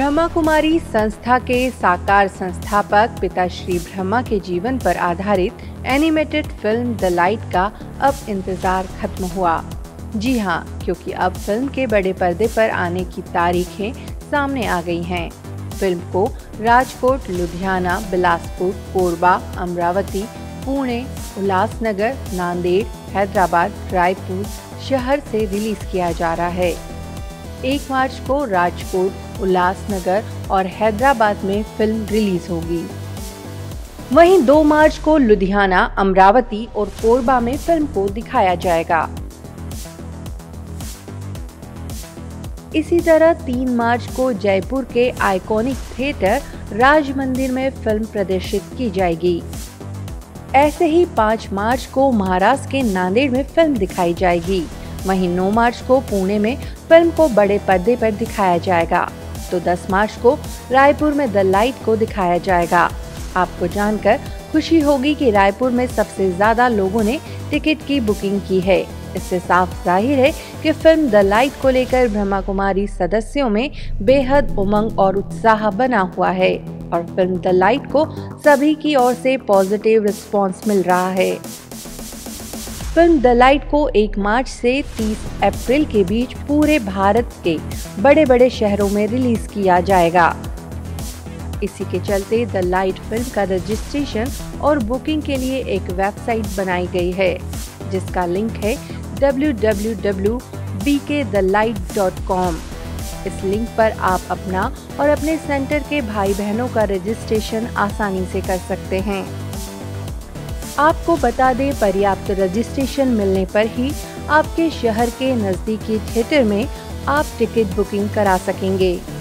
ब्रह्मा कुमारी संस्था के साकार संस्थापक पिता श्री ब्रह्मा के जीवन पर आधारित एनिमेटेड फिल्म द लाइट का अब इंतजार खत्म हुआ। जी हाँ, क्योंकि अब फिल्म के बड़े पर्दे पर आने की तारीखें सामने आ गई हैं। फिल्म को राजकोट, लुधियाना, बिलासपुर, कोरबा, अमरावती, पुणे, उल्लासनगर, नांदेड़, हैदराबाद, रायपुर शहर से रिलीज किया जा रहा है। 1 मार्च को राजकोट, उल्लासनगर और हैदराबाद में फिल्म रिलीज होगी। वहीं 2 मार्च को लुधियाना, अमरावती और कोरबा में फिल्म को दिखाया जाएगा। इसी तरह 3 मार्च को जयपुर के आइकॉनिक थिएटर राज मंदिर में फिल्म प्रदर्शित की जाएगी। ऐसे ही 5 मार्च को महाराष्ट्र के नांदेड़ में फिल्म दिखाई जाएगी। वहीं 9 मार्च को पुणे में फिल्म को बड़े पर्दे पर दिखाया जाएगा, तो 10 मार्च को रायपुर में द लाइट को दिखाया जाएगा। आपको जानकर खुशी होगी कि रायपुर में सबसे ज्यादा लोगों ने टिकट की बुकिंग की है। इससे साफ जाहिर है कि फिल्म द लाइट को लेकर ब्रह्मा कुमारी सदस्यों में बेहद उमंग और उत्साह बना हुआ है और फिल्म द लाइट को सभी की ओर से पॉजिटिव रिस्पांस मिल रहा है। फिल्म द लाइट को 1 मार्च से 30 अप्रैल के बीच पूरे भारत के बड़े बड़े शहरों में रिलीज किया जाएगा। इसी के चलते द लाइट फिल्म का रजिस्ट्रेशन और बुकिंग के लिए एक वेबसाइट बनाई गई है, जिसका लिंक है www.bkthelight.com। इस लिंक पर आप अपना और अपने सेंटर के भाई बहनों का रजिस्ट्रेशन आसानी से कर सकते हैं। आपको बता दें, पर्याप्त रजिस्ट्रेशन मिलने पर ही आपके शहर के नजदीकी थिएटर में आप टिकट बुकिंग करा सकेंगे।